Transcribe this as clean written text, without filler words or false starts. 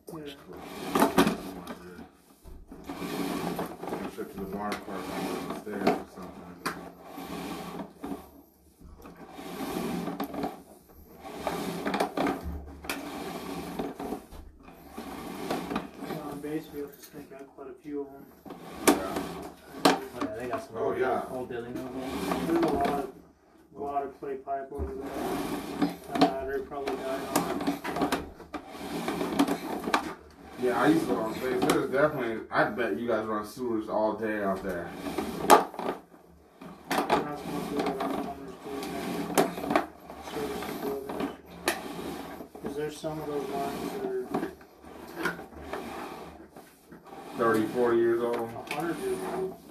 Yeah. Trip to the water park upstairs or something. On base, we have to sneak out quite a few of them. Yeah. Oh yeah, they got some old building over there. There's a lot of clay pipe over there. They probably died on it. Yeah, I used to go on base. There's definitely, I bet you guys run sewers all day out there. That's mostly what our plumbers do, man. Service buildings. Because there's some of those lines that are 30, 40 years old. 100 years old.